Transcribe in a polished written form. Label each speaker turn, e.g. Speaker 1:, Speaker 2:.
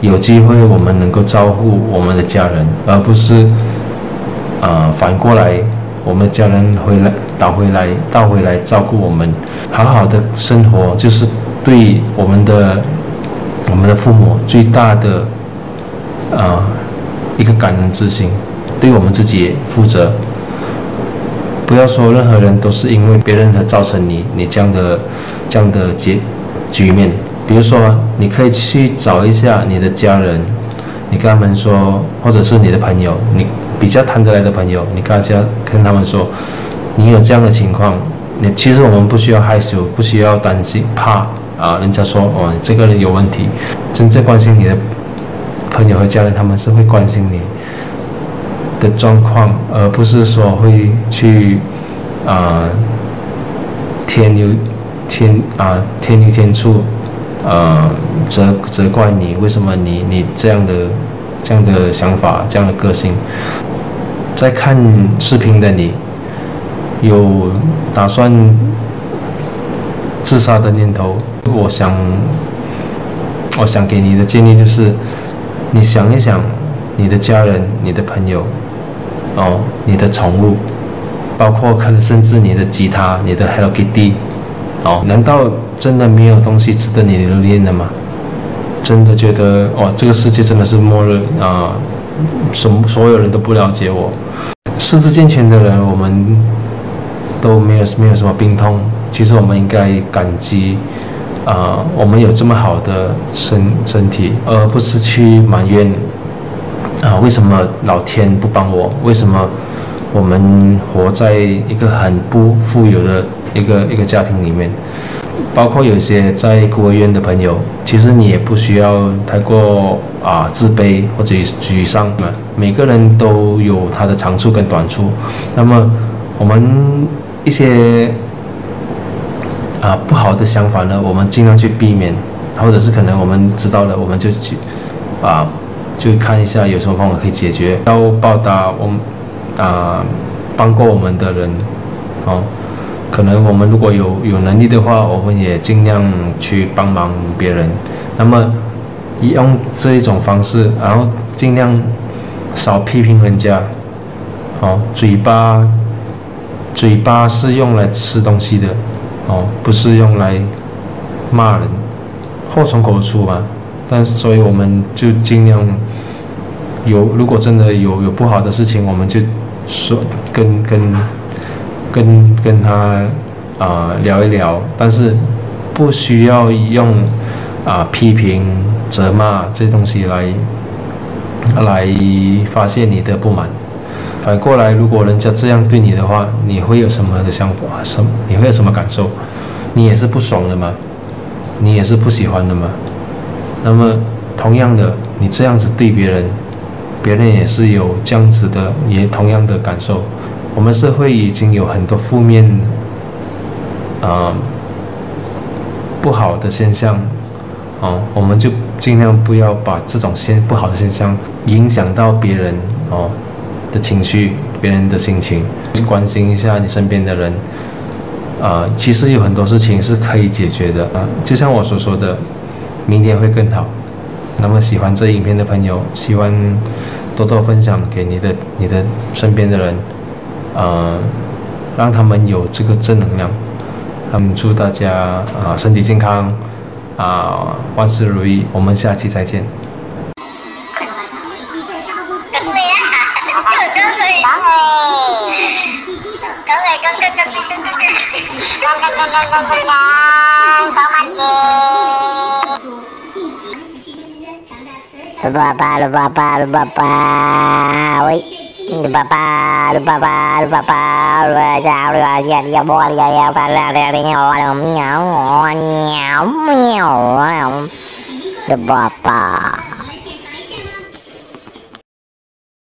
Speaker 1: 有机会我们能够照顾我们的家人，而不是反过来我们家人倒回来照顾我们。好好的生活就是对我们的父母最大的一个感恩之心，对我们自己也负责。不要说任何人都是因为别人而造成你这样的局面。比如说，你可以去找一下你的家人，你跟他们说，或者是你的朋友，你比较谈得来的朋友，你跟他们说，你有这样的情况，其实我们不需要害羞，不需要担心怕人家说这个人有问题。真正关心你的朋友和家人，他们是会关心你的状况，而不是说会去添油添醋，责怪你为什么你这样的想法，这样的个性。在看视频的你，有打算自杀的念头，我想给你的建议就是，你想一想你的家人、你的朋友，你的宠物，包括可能甚至你的吉他、你的 Hello Kitty，难道真的没有东西值得你留恋的吗？真的觉得这个世界真的是末日所有人都不了解我。四肢健全的人，我们都没有什么病痛，其实我们应该感激我们有这么好的身体，而不是去埋怨为什么老天不帮我，为什么我们活在一个很不富有的一个家庭里面。包括有些在孤儿院的朋友，其实你也不需要太过自卑或者沮丧嘛。每个人都有他的长处跟短处，那么我们一些不好的想法呢，我们尽量去避免，或者是可能我们知道了，我们就去就看一下有什么方法可以解决，要报答我们帮过我们的人可能我们如果有能力的话，我们也尽量去帮忙别人。那么用这一种方式，然后尽量少批评人家。嘴巴是用来吃东西的，不是用来骂人。祸从口出嘛。但是所以我们就尽量如果真的有不好的事情，我们就说跟他聊一聊，但是不需要用批评、责骂这些东西来发泄你的不满。反过来，如果人家这样对你的话，你会有什么的想法？你会有什么感受？你也是不爽的吗？你也是不喜欢的吗？那么同样的，你这样子对别人，别人也是有这样子的，也同样的感受。我们社会已经有很多负面不好的现象我们就尽量不要把这种不好的现象影响到别人的情绪，别人的心情。关心一下你身边的人其实有很多事情是可以解决的就像我所说的，明天会更好。那么喜欢这影片的朋友，希望多多分享给你的身边的人让他们有这个正能量。祝大家身体健康万事如意。我们下期再见。
Speaker 2: lupa wait lupa lupa